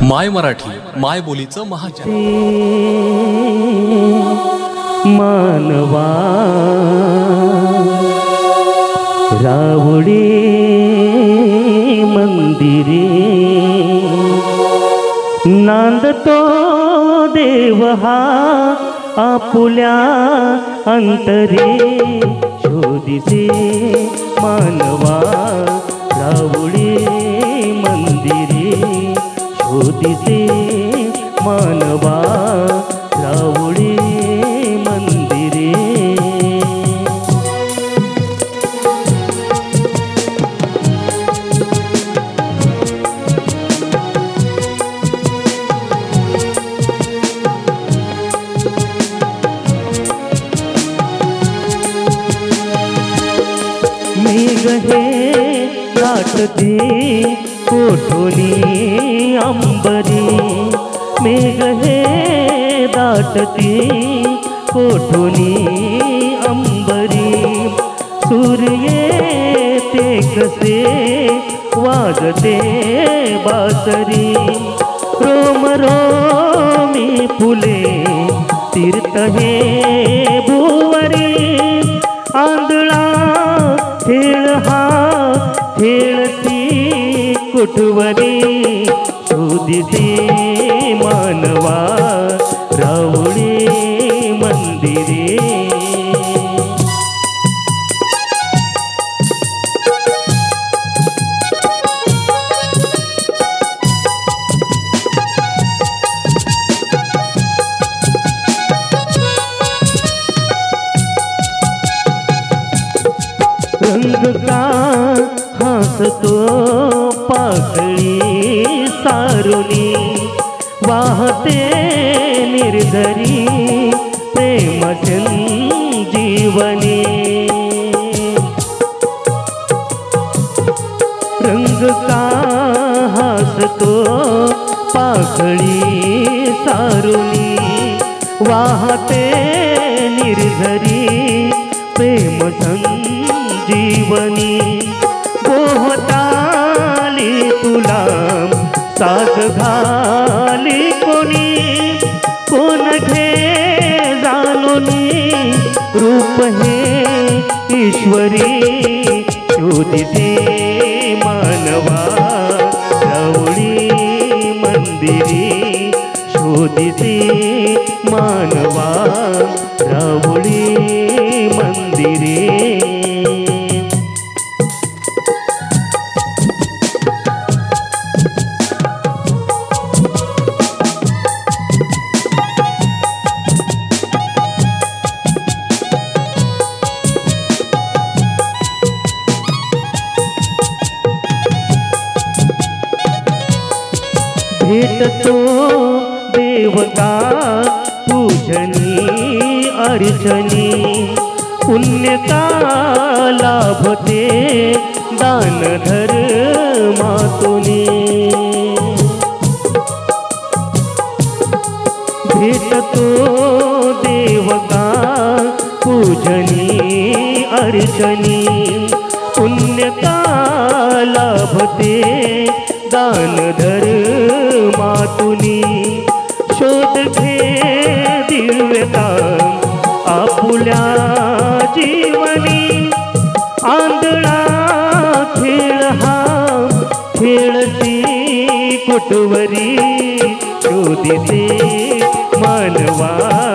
माय मराठी माय बोलीचं महाचॅनल। मानवा रावडी मंदिरे नांदतो देव हा आपुल्या अंतरे शोधिसे मानवा रावडी मंदिरे शोधिसे मानवा रावडी मंदिरे। मेघ हे दाटते कोठोली अंबरी मेघ हे दाटते कोठोली अंबरी सूर्य ते कसे वाजते बासरी रोम रोमी फुले तीर्थ हे भुवरी आंधळा खेळ हा खेळती कुठवरी शोधिसे मानवा रावडी मंदिरे। रंग का हसतो पाकळी सारुनी वाहते निर्धरी प्रेम संजीवनी। रंग का हसतो पाकळी सारुनी वाहते निर्धरी प्रेम संजीवनी। पोहताली तुला साथ घाली कोणी कोण घे जाणोनी रूप हे ईश्वरी शोधिसे मानवा रावडी मंदिरी शोधिसे मानवा रावडी मंदिरे। भेटतो देवता पूजनी अर्चनी पुण्य का लाभते दान धर्मातुनी। भेटतो देवता पूजनी अर्चनी पुण्य का लाभते दान धर्मातुनी। शोध घे दिव्यता आपुल्या जीवनी आंधळा खेळ हा खेळती कुटवरी शोधिसे मानवा